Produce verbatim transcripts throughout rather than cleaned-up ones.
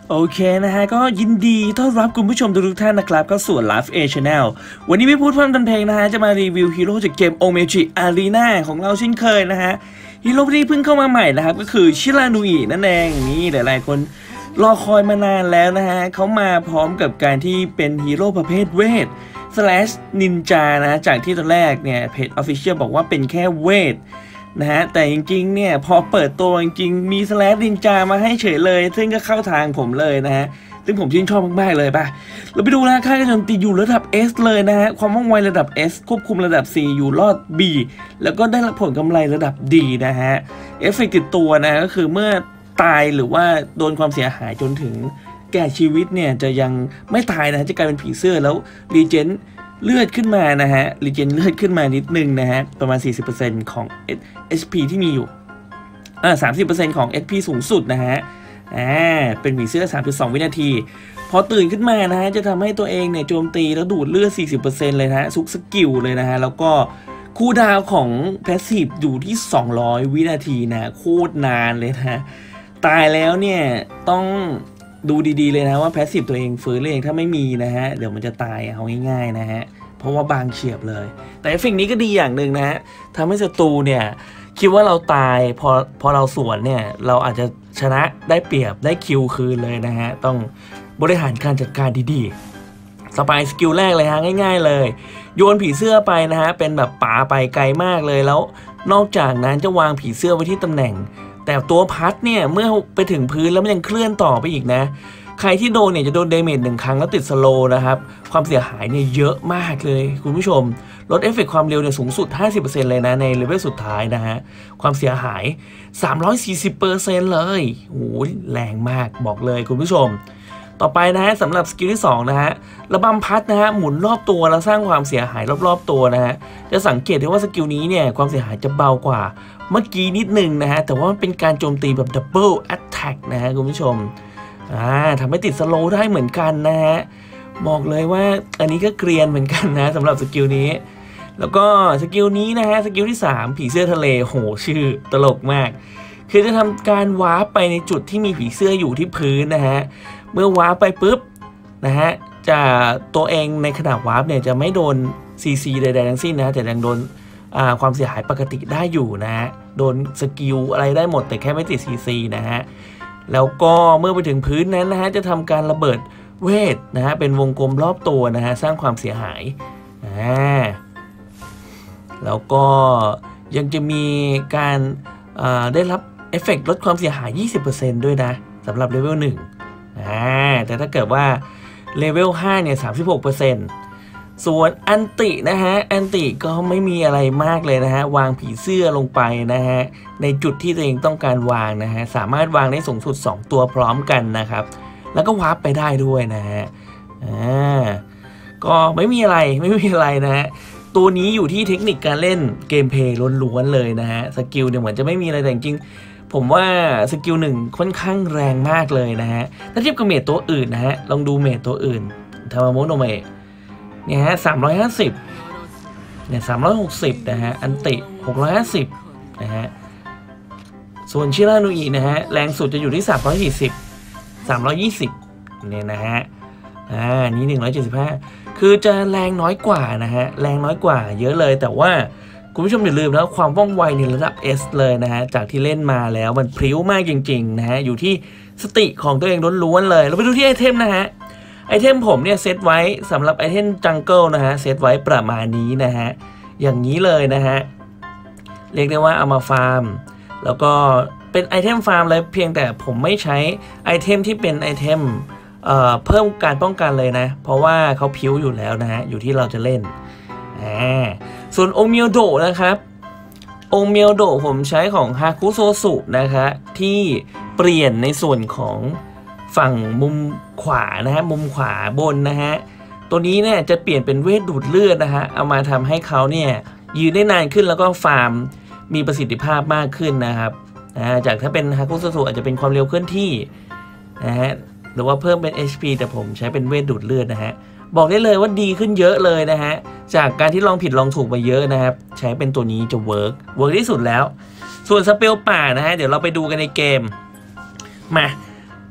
โอเคนะฮะก็ยินดีต้อนรับคุณผู้ชมทุกท่านนะครับก็ส่วน Live A Channel วันนี้ไม่พูดพร่ำทำเพลงนะฮะจะมารีวิวฮีโร่จากเกม Omechi Arena ของเราเช่นเคยนะฮะฮีโร่ที่เพิ่งเข้ามาใหม่นะครับก็คือชิรานุอินั่นเองนี่หลายๆคนรอคอยมานานแล้วนะฮะเขามาพร้อมกับการที่เป็นฮีโร่ประเภทเวท slash นินจานะจากที่ตอนแรกเนี่ยเพจ Official บอกว่าเป็นแค่เวทนะฮะแต่จริงๆเนี่ยพอเปิดตัวจริงๆมีสแลชนินจามาให้เฉยเลยซึ่งก็เข้าทางผมเลยนะฮะซึ่งผมชื่นชอบมากๆเลยป่ะเราไปดูนะค่าการโจมตีอยู่ระดับ S เลยนะฮะความว่องไวระดับ S ควบคุมระดับ C อยู่รอด B แล้วก็ได้รับผลกำไรระดับ D นะฮะเอฟเฟกต์ติดตัวนะก็คือเมื่อตายหรือว่าโดนความเสียหายจนถึงแก่ชีวิตเนี่ยจะยังไม่ตายนะจะกลายเป็นผีเสื้อแล้วรีเจนเลือดขึ้นมานะฮะรีเจนเลือดขึ้นมานิดนึงนะฮะประมาณ สี่สิบเปอร์เซ็นต์ ของ เอช พี ที่มีอยู่อ่า สามสิบเปอร์เซ็นต์ ของ เอช พี สูงสุดนะฮะอ่าเป็นผีเสื้อ สามจุดสอง วินาทีพอตื่นขึ้นมานะฮะจะทำให้ตัวเองเนี่ยโจมตีแล้วดูดเลือด สี่สิบเปอร์เซ็นต์ เลยนะฮะซุกสกิลเลยนะฮะแล้วก็คูลดาวน์ของแพสซีฟอยู่ที่สองร้อยวินาทีนะโคตรนานเลยนะฮะตายแล้วเนี่ยต้องดูดีๆเลยนะว่าแพสซีฟตัวเองฟื้นเองถ้าไม่มีนะฮะเดี๋ยวมันจะตายเอาง่ายๆนะฮะเพราะว่าบางเฉียบเลยแต่เอฟเฟกต์นี้ก็ดีอย่างหนึ่งนะฮะทำให้ศัตรูเนี่ยคิดว่าเราตายพอพอเราสวนเนี่ยเราอาจจะชนะได้เปรียบได้คิวคืนเลยนะฮะต้องบริหารการจัดการดีๆสปายสกิลแรกเลยฮะง่ายๆเลยโยนผีเสื้อไปนะฮะเป็นแบบป่าไปไกลมากเลยแล้วนอกจากนั้นจะวางผีเสื้อไว้ที่ตำแหน่งแต่ตัวพัดเนี่ยเมื่อไปถึงพื้นแล้วมันยังเคลื่อนต่อไปอีกนะใครที่โดนเนี่ยจะโดนเดเมจหนึ่งครั้งแล้วติดสโลว์นะครับความเสียหายเนี่ยเยอะมากเลยคุณผู้ชมลดเอฟเฟกต์ความเร็วเนี่ยสูงสุด ห้าสิบเปอร์เซ็นต์ เลยนะในเลเวลสุดท้ายนะฮะความเสียหาย สามร้อยสี่สิบเปอร์เซ็นต์ เลยโอ้ยแรงมากบอกเลยคุณผู้ชมต่อไปนะฮะสำหรับสกิลที่สองนะฮะระบำพัดนะฮะหมุนรอบตัวแล้วสร้างความเสียหายรอบๆตัวนะฮะจะสังเกตได้ว่าสกิลนี้เนี่ยความเสียหายจะเบากว่าเมื่อกี้นิดนึงนะฮะแต่ว่ามันเป็นการโจมตีแบบดับเบิลแอตแทกนะฮะคุณผู้ชมอ่าทำให้ติดสโลว์ได้เหมือนกันนะฮะบอกเลยว่าอันนี้ก็เกรียนเหมือนกันนะสำหรับสกิลนี้แล้วก็สกิลนี้นะฮะสกิลที่สามผีเสื้อทะเลโหชื่อตลกมากคือจะทำการวาร์ปไปในจุดที่มีผีเสื้ออยู่ที่พื้นนะฮะเมื่อวาร์ปไปปุ๊บนะฮะจะตัวเองในขณะวาร์ปเนี่ยจะไม่โดน ซี ซี ใดๆทั้งสิ้นนะแต่ยังโดนความเสียหายปกติได้อยู่นะฮะโดนสกิลอะไรได้หมดแต่แค่ไม่ติด ซี ซี นะฮะแล้วก็เมื่อไปถึงพื้นนั้นนะฮะจะทำการระเบิดเวทนะฮะเป็นวงกลมรอบตัวนะฮะสร้างความเสียหายอ่าแล้วก็ยังจะมีการได้รับเอฟเฟกต์ลดความเสียหาย ยี่สิบเปอร์เซ็นต์ ด้วยนะสำหรับเลเวลหนึ่งอ่าแต่ถ้าเกิดว่าเลเวลห้าเนี่ย สามสิบหกเปอร์เซ็นต์ ส่วนอันตินะฮะอันติก็ไม่มีอะไรมากเลยนะฮะวางผีเสื้อลงไปนะฮะในจุดที่ตัวเองต้องการวางนะฮะสามารถวางได้สูงสุดสองตัวพร้อมกันนะครับแล้วก็วาร์ปไปได้ด้วยนะฮะอ่าก็ไม่มีอะไรไม่มีอะไรนะฮะตัวนี้อยู่ที่เทคนิคการเล่นเกมเพลย์ล้วนๆเลยนะฮะสกิลเนี่ยเหมือนจะไม่มีอะไรแต่จริงผมว่าสกิลหนึ่งค่อนข้างแรงมากเลยนะฮะถ้าเทียบกับเมจตัวอื่นนะฮะลองดูเมจตัวอื่นทามาโมโนเมะเนี่ยฮะสามร้อยห้าสิบเนี่ยสามร้อยหกสิบนะฮะอันติหกร้อยห้าสิบนะฮะส่วนชิรานุอินะฮะแรงสุดจะอยู่ที่สามร้อยสี่สิบ สามร้อยยี่สิบเนี่ยนะฮะอ่านี้หนึ่งร้อยเจ็ดสิบห้าคือจะแรงน้อยกว่านะฮะแรงน้อยกว่าเยอะเลยแต่ว่าคุณผู้ชมอย่าลืมนะความว่องไวในระดับ S เลยนะฮะจากที่เล่นมาแล้วมันพริ้วมากจริงๆนะฮะอยู่ที่สติของตัวเองล้วนๆเลยเราไปดูที่ไอเทมนะฮะไอเทมผมเนี่ยเซตไว้สำหรับไอเทมจังเกิลนะฮะเซตไว้ประมาณนี้นะฮะอย่างนี้เลยนะฮะเรียกได้ว่าเอามาฟาร์มแล้วก็เป็นไอเทมฟาร์มเลยเพียงแต่ผมไม่ใช้ไอเทมที่เป็นไอเทมเอ่อเพิ่มการป้องกันเลยนะเพราะว่าเขาพิ้วอยู่แล้วนะฮะอยู่ที่เราจะเล่นอ่าส่วนโอเมียวโดะนะครับโอเมียวโดะผมใช้ของฮาคุโซสุนะคะที่เปลี่ยนในส่วนของฝั่งมุมขวานะฮะมุมขวาบนนะฮะตัวนี้เนี่ยจะเปลี่ยนเป็นเวทดูดเลือดนะฮะเอามาทำให้เขาเนี่ยยืนได้นานขึ้นแล้วก็ฟาร์มมีประสิทธิภาพมากขึ้นนะครับจากถ้าเป็นฮาคุโซสุอาจจะเป็นความเร็วเคลื่อนที่นะฮะหรือว่าเพิ่มเป็น เอช พี แต่ผมใช้เป็นเวทดูดเลือดนะฮะบอกได้เลยว่าดีขึ้นเยอะเลยนะฮะจากการที่ลองผิดลองถูกมาเยอะนะครับใช้เป็นตัวนี้จะเวิร์กเวิร์กที่สุดแล้วส่วนสเปลป่านะฮะเดี๋ยวเราไปดูกันในเกมมา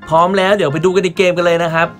พร้อมแล้วเดี๋ยวไปดูกันในเกมกันเลยนะครับ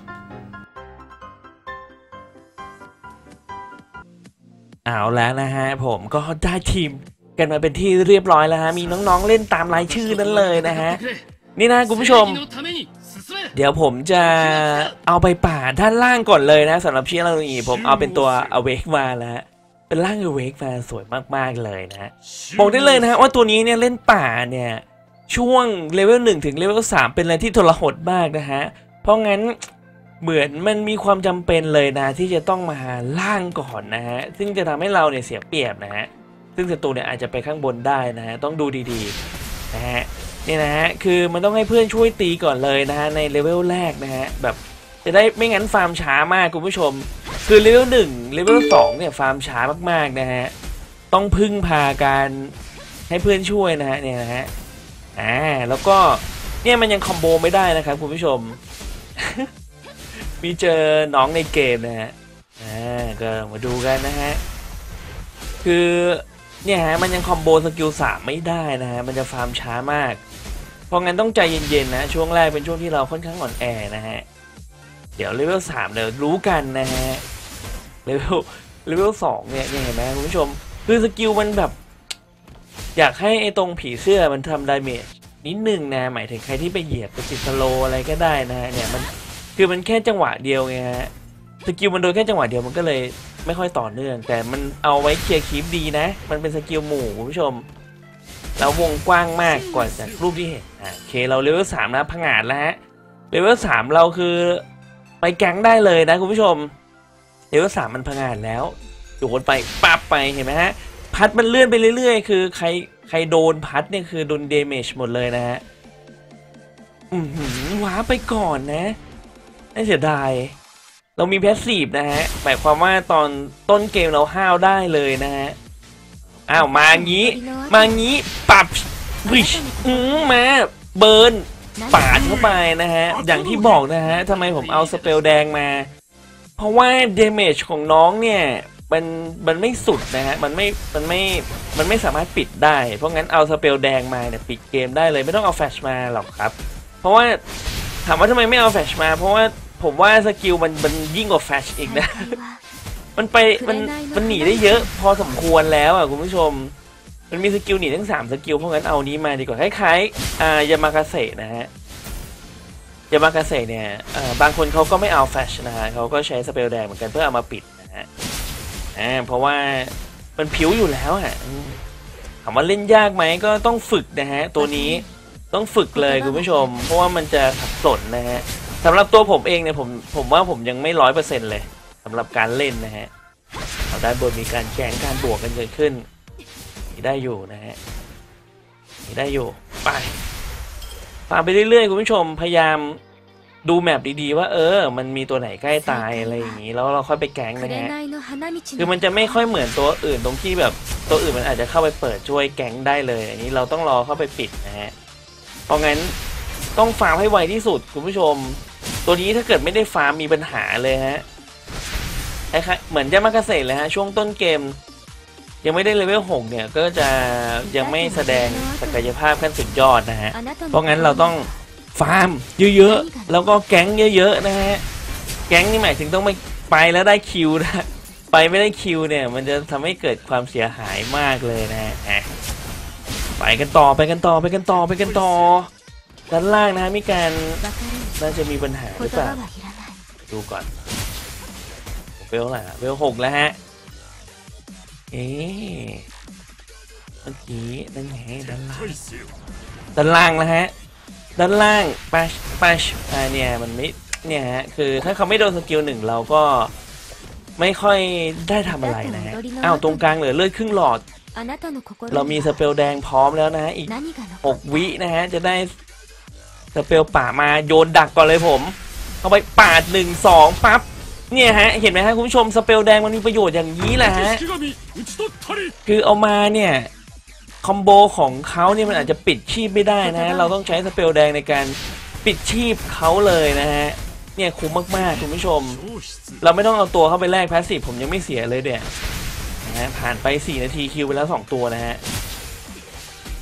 เอาแล้วนะฮะผมก็ได้ทีมกันมาเป็นที่เรียบร้อยแล้วฮะมีน้องๆเล่นตามรายชื่อนั้นเลยนะฮะนี่นะคุณผู้ชมเดี๋ยวผมจะเอาไปป่าด้านล่างก่อนเลยนะสำหรับเชียร์เราอีผมเอาเป็นตัว Awake มาแล้วเป็นร่าง Awake มาสวยมากๆเลยนะบอกได้เลยนะฮะว่าตัวนี้เนี่ยเล่นป่าเนี่ยช่วงเลเวลหนึ่งถึงเลเวลสามเป็นอะไรที่ทรหดมากนะฮะเพราะงั้นเหมือนมันมีความจำเป็นเลยนะที่จะต้องมาล่างก่อนนะฮะซึ่งจะทำให้เราเนี่ยเสียเปรียบนะฮะซึ่งศัตรูเนี่ยอาจจะไปข้างบนได้นะฮะต้องดูดีๆนะฮะนี่นะฮะคือมันต้องให้เพื่อนช่วยตีก่อนเลยนะฮะในเลเวลแรกนะฮะแบบจะได้ไม่งั้นฟาร์มช้ามากคุณผู้ชมคือเลเวลหนึ่งเลเวลสองเนี่ยฟาร์มช้ามากๆนะฮะต้องพึ่งพาการให้เพื่อนช่วยนะฮะเนี่ยนะฮะอ่าแล้วก็เนี่ยมันยังคอมโบไม่ได้นะครับคุณผู้ชม มีเจอน้องในเกมนะฮะอ่าก็มาดูกันนะฮะคือเนี่ยฮะมันยังคอมโบสกิลสามไม่ได้นะฮะมันจะฟาร์มช้ามากเพราะงั้นต้องใจเย็นๆนะช่วงแรกเป็นช่วงที่เราค่อนข้างอ่อนแอนะฮะเดี๋ยวเลเวลสามเดี๋ยวรู้กันนะฮะเลเวลเลเวลสองเนี่ยเห็นไหมคุณผู้ชมคือสกิลมันแบบอยากให้ไอ้ตรงผีเสื้อมันทำดาเมจนิดนึงนะหมายถึงใครที่ไปเหยียบไปติดสโลอะไรก็ได้นะฮะเนี่ยมันคือมันแค่จังหวะเดียวไงฮะสกิลมันโดนแค่จังหวะเดียวมันก็เลยไม่ค่อยต่อเนื่องแต่มันเอาไว้เคลียร์คลิปดีนะมันเป็นสกิลหมู่คุณผู้ชมแล้ววงกว้างมากกว่าจากรูปที่เห็นอ่ะโอเคเราเลเวลสามนะผงาดแล้วฮะเลเวลสามเราคือไปแก๊งได้เลยนะคุณผู้ชมเลเวลสามมันผงาดแล้วโดนไปปั๊บไปเห็นไหมฮะพัดมันเลื่อนไปเรื่อยๆคือใครใครโดนพัดเนี่ยคือโดนเดเมจหมดเลยนะฮะอือหือว้าไปก่อนนะน่าเสียดายเรามีแพสซีฟนะฮะหมายความว่าตอนต้นเกมเราห้าวได้เลยนะฮะอ้าวมางี้มางี้ปับวิชอืมมาเบิร์นปาดเข้าไปนะฮะอย่างที่บอกนะฮะทำไมผมเอาสเปลแดงมาเพราะว่าเดเมจของน้องเนี่ยมันมันไม่สุดนะฮะมันไม่มันไม่มันไม่สามารถปิดได้เพราะงั้นเอาสเปลแดงมาเนี่ยปิดเกมได้เลยไม่ต้องเอาแฟลชมาหรอกครับเพราะว่าถามว่าทำไมไม่เอาแฟลชมาเพราะว่าผมว่าสกิลมันมันยิ่งกว่าแฟลชอีกนะ มันไปมันมันหนีได้เยอะพอสมควรแล้วอ่ะคุณผู้ชมมันมีสกิลหนีทั้งสามสกิลเพราะงั้นเอานี้มาดีกว่าคล้ายๆอ่ายามากาเสะนะฮะยามากาเสะเนี่ยอ่าบางคนเขาก็ไม่เอาแฟลชนะฮะเขาก็ใช้สเปลแดงเหมือนกันเพื่อเอามาปิดนะฮะอ่าเพราะว่ามันผิวอยู่แล้วอ่ะถามว่าเล่นยากไหมก็ต้องฝึกนะฮะตัวนี้ต้องฝึกเลยคุณผู้ชมเพราะว่ามันจะสับสนนะฮะสำหรับตัวผมเองเนี่ยผมผมว่าผมยังไม่ร้อยเปอร์เซ็นต์เลยสำหรับการเล่นนะฮะเอาด้านบนมีการแข่งการบวกกันเกิดขึ้นมีได้อยู่นะฮะมีได้อยู่ไปตามไปเรื่อยๆคุณผู้ชมพยายามดูแมปดีๆว่าเออมันมีตัวไหนใกล้ตายอะไรอย่างนี้แล้วเราค่อยไปแก๊งนะฮะคือมันจะไม่ค่อยเหมือนตัวอื่นตรงที่แบบตัวอื่นมันอาจจะเข้าไปเปิดช่วยแก๊งได้เลยอันนี้เราต้องรอเข้าไปปิดนะฮะเพราะงั้นต้องฟาร์มให้ไวที่สุดคุณผู้ชมตัวนี้ถ้าเกิดไม่ได้ฟาร์มมีปัญหาเลยฮะไอ้เหมือนยามากาเสะเลยฮะช่วงต้นเกมยังไม่ได้เลเวลหกเนี่ยก็จะยังไม่แสดงศักยภาพขั้นสุดยอดนะฮะเพราะงั้นเราต้องฟาร์มเยอะๆแล้วก็แก๊งเยอะๆนะฮะแก๊งนี่หมายถึงต้องไปไปแล้วได้คิวนะไปไม่ได้คิวเนี่ยมันจะทำให้เกิดความเสียหายมากเลยนะฮะไปกันต่อไปกันต่อไปกันต่อไปกันต่อด้านล่างนะมีการน่าจะมีปัญหาหรือเปล่าดูก่อนเวลอะไรเวลหกแล้วฮะเอ๊ะเมื่อกี้นั่นไงด้านล่างด้านล่างนะฮะด้านล่างปัชปัชอ่าเนี่ยมันไม่เนี่ยฮะคือถ้าเขาไม่โดนสกิลหนึ่งเราก็ไม่ค่อยได้ทำอะไรนะฮะอ้าวตรงกลางเหลือเลือดครึ่งหลอดเรามีสเปลแดงพร้อมแล้วนะฮะอีกหกวินะฮะจะได้สเปลป่ามาโยนดักก่อนเลยผมเอาไปปาดหนึ่งสองปั๊บเนี่ยฮะเห็นไหมฮะคุณผู้ชมสเปลแดงมันมีประโยชน์อย่างนี้แหละฮะคือเอามาเนี่ยคอมโบของเขาเนี่ยมันอาจจะปิดชีพไม่ได้นะเราต้องใช้สเปลแดงในการปิดชีพเขาเลยนะฮะเนี่ยคุ้มมากๆคุณผู้ชมเราไม่ต้องเอาตัวเข้าไปแลกแพสซีฟผมยังไม่เสียเลยเนี่ยนะฮะผ่านไปสี่นาทีคิวไปแล้วสองตัวนะฮะ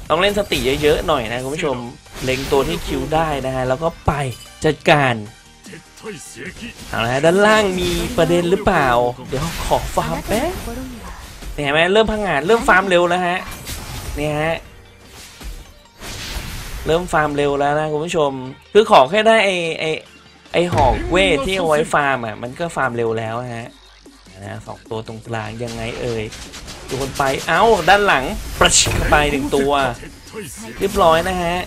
ต้องเล่นสติเยอะๆหน่อยนะคุณผู้ชมเล็งตัวที่คิวได้นะฮะแล้วก็ไปจัดการเอาละด้านล่างมีประเด็นหรือเปล่าเดี๋ยวขอฟาร์มแป๊บเห็นไหมเริ่มพังงานเริ่มฟาร์มเร็วแล้วฮะเนี่ยฮะเริ่มฟาร์มเร็วแล้วนะคุณผู้ชมคือขอแค่ได้ไอไอไอหอกเวทที่เอาไว้ฟาร์มอ่ะมันก็ฟาร์มเร็วแล้วฮะนะสองตัวตรงกลางยังไงเอ่ยโดนไปเอ้าด้านหลังประชิดเข้าไปหนึ่งตัวเรียบร้อยนะฮะ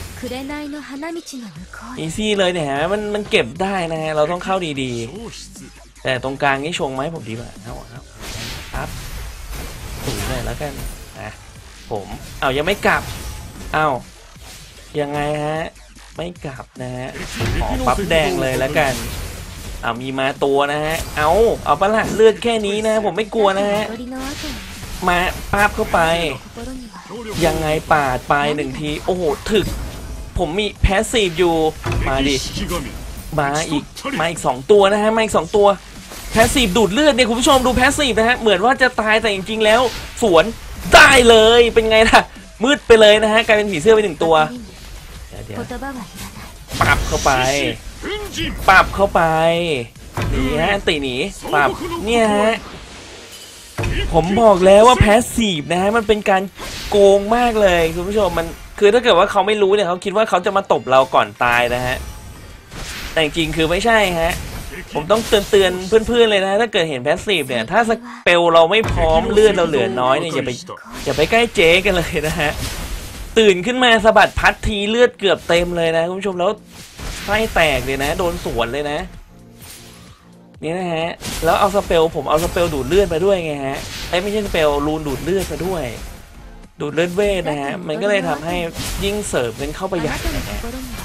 อีซี่เลยเนี่ยฮะมันมันเก็บได้นะฮะเราต้องเข้าดีๆแต่ตรงกลางนี่ชงไหมผมดีกว่าเอาเอาครับถูกเลยแล้วกันนะผมเอายังไม่กลับเอายังไงฮะไม่กลับนะฮะขอปั๊บแดงเลยแล้วกันเอามีมาตัวนะฮะเอาเอาปะล่ะเลือดแค่นี้นะผมไม่กลัวนะฮะมาปาบเข้าไปยังไงปาดไปหนึ่งทีโอ้โหถึกผมมีแพสซีฟอยู่มาดิมาอีกมาอีกสองตัวนะฮะมาอีกสองตัวแพสซีฟดูดเลือดเนี่ยคุณผู้ชมดูแพสซีฟนะฮะเหมือนว่าจะตายแต่จริงๆแล้วสวนได้เลยเป็นไงล่ะมืดไปเลยนะฮะกลายเป็นผีเสื้อไปหนึ่งตัวเดี๋ยวปับเข้าไปปับเข้าไปหนีฮะตีหนีปับเนี่ยฮะผมบอกแล้วว่าแพสซีฟนะฮะมันเป็นการโกงมากเลยคุณผู้ชมมันคือถ้าเกิดว่าเขาไม่รู้เนี่ยเขาคิดว่าเขาจะมาตบเราก่อนตายนะฮะแต่จริงคือไม่ใช่ฮะผมต้องเตือนเตือนเพื่อนๆเลยนะถ้าเกิดเห็นแพสซีฟเนี่ยถ้าสเปลเราไม่พร้อมเลือดเราเหลือน้อยเนี่ยอย่าไปอย่าไปใกล้เจ๊กันเลยนะฮะตื่นขึ้นมาสะบัดพัดทีเลือดเกือบเต็มเลยนะคุณผู้ชมแล้วไส้แตกเลยนะโดนสวนเลยนะนี่นะฮะแล้วเอาสเปลผมเอาสเปลดูดเลือดมาด้วยไงฮะไอ้ไม่ใช่สเปลรูนดูดเลือดมาด้วยดูดเลือดเวทนะฮะมันก็เลยทำให้ยิ่งเสิร์ฟกันเข้าไปใหญ่นะฮะ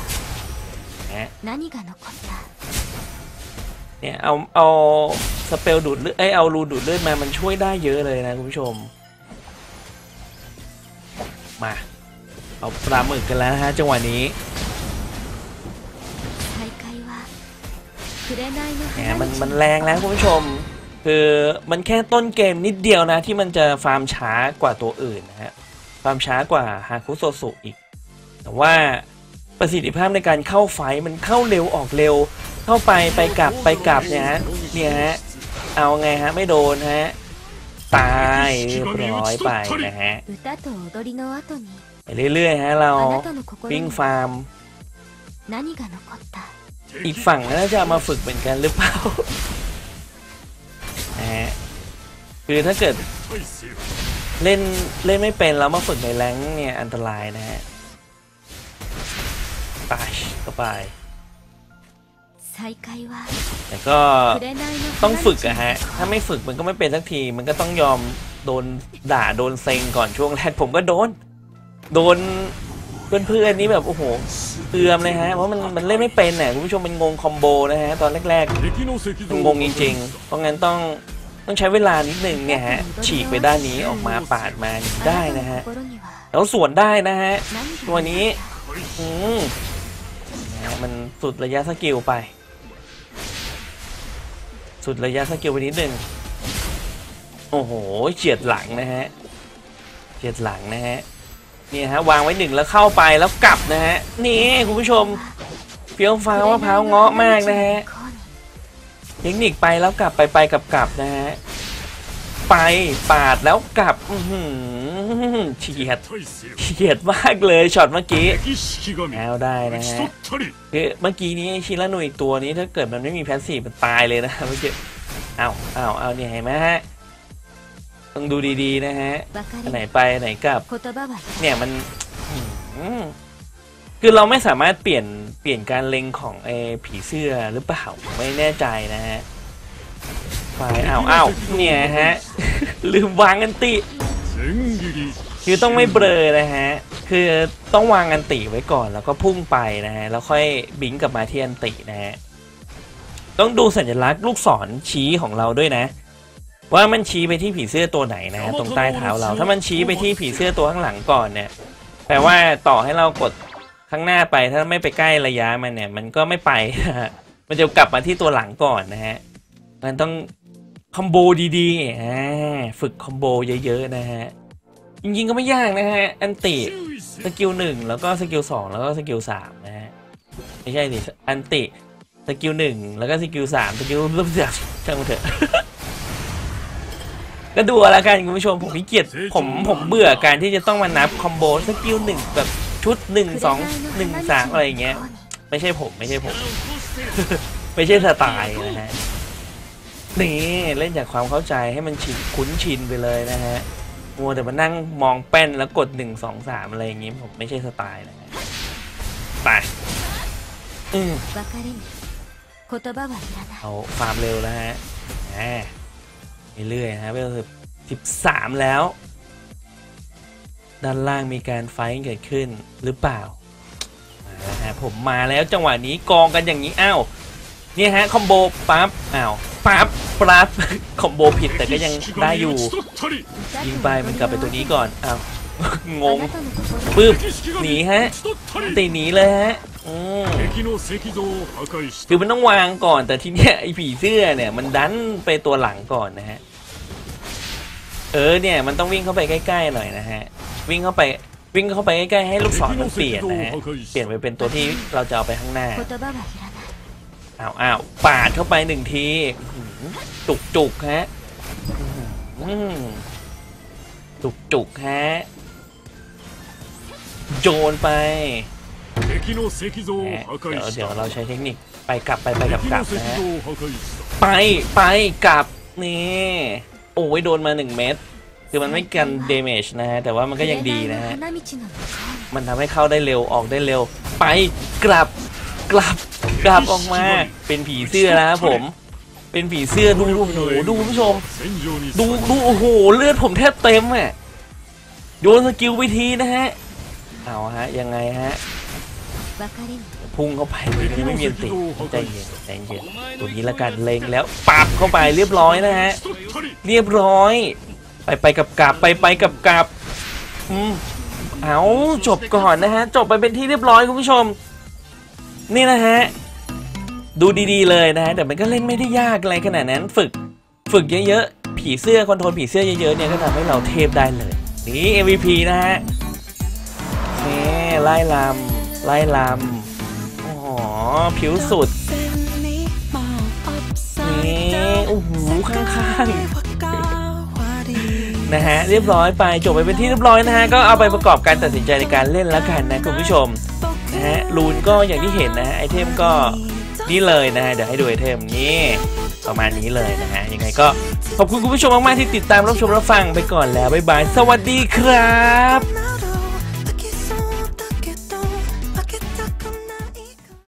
เนี่ยเอาเอาสเปลดูดเลือดไอเอารูนดูดเลือดมามันช่วยได้เยอะเลยนะคุณผู้ชมมาเอาปลาหมึกกันแล้วนะฮะจังหวะนี้เนี่ยมันมันแรงแล้วคุณผู้ชมคือมันแค่ต้นเกมนิดเดียวนะที่มันจะฟาร์มช้ากว่าตัวอื่นนะฮะฟาร์มช้ากว่าฮาคุโซสุอีกแต่ว่าประสิทธิภาพในการเข้าไฟมันเข้าเร็วออกเร็วเข้าไปไปกลับไปกลับเนี่ยฮะเนี่ยฮะเอาไงฮะไม่โดนฮะตายเรียบร้อยไปนะฮะไปเรื่อยๆฮะเราวิ่งฟาร์มอีกฝั่งน่าจะมาฝึกเหมือนกันหรือเปล่านะฮะคือถ้าเกิดเล่นเล่นไม่เป็นแล้วมาฝึกในแรงค์เนี่ยอันตรายนะฮะตายเข้าไปแต่ก็ต้องฝึกอะฮะถ้าไม่ฝึกมันก็ไม่เป็นสักทีมันก็ต้องยอมโดนด่าโดนเซ็งก่อนช่วงแรกผมก็โดนโดนเพื่อนๆนี่แบบโอ้โหเตือมเลยฮะเพราะมันมันเล่นไม่เป็นน่ะคุณผู้ชมมันงงคอมโบนะฮะตอนแรกๆมันงงจริงๆเพราะงั้นต้องต้องใช้เวลานิดหนึ่งเนี่ยฮะฉีกไปด้านนี้ออกมาปาดมาได้นะฮะแล้วสวนได้นะฮะตัวนี้อืมมันสุดระยะสกิลไปสุดระยะสกิลไปนิดหนึ่งโอ้โหเฉียดหลังนะฮะเฉียดหลังนะฮะนี่ฮะวางไว้หนึ่งแล้วเข้าไปแล้วกลับนะฮะนี่คุณผู้ชมเฟี้ยวฟ้าวมะพร้าวเงาะมากนะฮะเทคนิคไปแล้วกลับไปไปกลับกลับนะฮะไปปาดแล้วกลับเฉียดเฉียดมากเลยช็อตเมื่อกี้แล้วได้นะฮะคือเมื่อกี้นี้ชิรานุอีกตัวนี้ถ้าเกิดมันไม่มีแพสซีฟมันตายเลยนะเมื่อกี้เอาเอาเอาเนี่ยเห็นไหมฮะต้องดูดีๆนะฮะไหนไปไหนกลับเนี่ยมันคือเราไม่สามารถเปลี่ยนเปลี่ยนการเล็งของไอ้ผีเสื้อหรือเปล่าไม่แน่ใจนะฮะไปอ้าวอ้าวเนี่ยฮะลืมวางอันติคือต้องไม่เบลอนะฮะคือต้องวางอันติไว้ก่อนแล้วก็พุ่งไปนะฮะแล้วค่อยบิงกลับมาที่อันตินะฮะต้องดูสัญลักษณ์ลูกศรชี้ของเราด้วยนะว่ามันชี้ไปที่ผีเสื้อตัวไหนนะตรงใต้เท้าเราถ้ามันชี้ไปที่ผีเสื้อตัวข้างหลังก่อนเนี่ยแปลว่าต่อให้เรากดข้างหน้าไปถ้าไม่ไปใกล้ระยะมันเนี่ยมันก็ไม่ไปนะฮะมันจะกลับมาที่ตัวหลังก่อนนะฮะมันต้องคอมโบดีๆฝึกคอมโบเยอะๆนะฮะจริงๆก็ไม่ยากนะฮะอันติสกิลหนึ่งแล้วก็สกิลสองแล้วก็สกิลสามนะฮะไม่ใช่ดิอันติสกิลหนึ่งแล้วก็สกิลสามสกิลรูปเสียช่างมันเถอะก็ดูแล้วกันคุณผู้ชมผมขี้เกียจผมผมเบื่อการที่จะต้องมานับคอมโบสกิลหนึ่งแบบชุดหนึ่งสองหนึ่งสามอะไรอย่างเงี้ยไม่ใช่ผมไม่ใช่ผมไม่ใช่สไตล์นะฮะนี่เล่นจากความเข้าใจให้มันชินคุ้นชินไปเลยนะฮะมัวแต่มานั่งมองแป้นแล้วกดหนึ่งสองสามอะไรอย่างงี้ผมไม่ใช่สไตล์นะฮะไปอืมเอาฟาร์มเร็วแล้วฮะเรื่อยๆนะฮะเวลสิบสามแล้วด้านล่างมีการไฟท์เกิดขึ้นหรือเปล่ามาแล้วฮะผมมาแล้วจังหวะนี้กองกันอย่างนี้อ้าวนี่ฮะคอมโบปั๊บอ้าวปั๊บปั๊บคอมโบผิดแต่ก็ยังได้อยู่ยิงไปมันกลับไปตัวนี้ก่อนอ้าวงงปึ๊บหนีฮะตีหนีเลยฮะคือมันต้องวางก่อนแต่ทีเนี้ยไอ้ผีเสื้อเนี่ยมันดันไปตัวหลังก่อนนะฮะเออเนี่ยมันต้องวิ่งเข้าไปใกล้ๆหน่อยนะฮะวิ่งเข้าไปวิ่งเข้าไปใกล้ๆให้ลูกศรมันเปลี่ยนนะฮะเปลี่ยนไปเป็นตัวที่เราจะเอาไปข้างหน้าอ้าวอ้าวปาดเข้าไปหนึ่งทีจุกจุกฮะจุกจุกฮะโยนไปเดี๋ยวเดี๋ยวเราใช้เทคนิคไปกลับไปไปกลับกลับนะฮะไปไปกลับนี่โอ้ยโดนมาหนึ่งเม็ดคือมันไม่กันเดเมจนะฮะแต่ว่ามันก็ยังดีนะฮะมันทำให้เข้าได้เร็วออกได้เร็วไปกลับกลับกลับออกมาเป็นผีเสื้อแล้วผมเป็นผีเสื้อดูดูโอ้โหดูผู้ชมดูดูโอ้โหเลือดผมแทบเต็มอ่ะโยนสกิลไปทีนะฮะเอาฮะยังไงฮะพุ่งเข้าไปเลยไม่มีอันติใจเย็นใจเย็นตัวนี้ละกันเล็งแล้วปับเข้าไปเรียบร้อยนะฮะเรียบร้อยไปไปกับกลับไปไปกับกลับอืมเอาจบก่อนนะฮะจบไปเป็นที่เรียบร้อยคุณผู้ชมนี่นะฮะดูดีๆเลยนะฮะแต่มันก็เล่นไม่ได้ยากอะไรขนาดนั้นฝึกฝึกเยอะๆผีเสื้อคอนโทรลผีเสื้อเยอะๆเนี่ยก็ทำให้เราเทพได้เลยนี่ เอ็ม วี พี นะฮะนี่ไล่ลำไล่ลำอ๋อผิวสุดนี่โอ้โหข้างๆนะฮะเรียบร้อยไปจบไปเป็นที่เรียบร้อยนะฮะก็เอาไปประกอบการตัดสินใจในการเล่นแล้วกันนะคุณผู้ชมนะฮะรูนก็อย่างที่เห็นนะฮะไอเทมก็นี่เลยนะฮะเดี๋ยวให้ดูไอเทมนี่ประมาณนี้เลยนะฮะยังไงก็ขอบคุณคุณผู้ชมมากๆที่ติดตามรับชมรับฟังไปก่อนแล้วบ๊ายบายสวัสดีครับ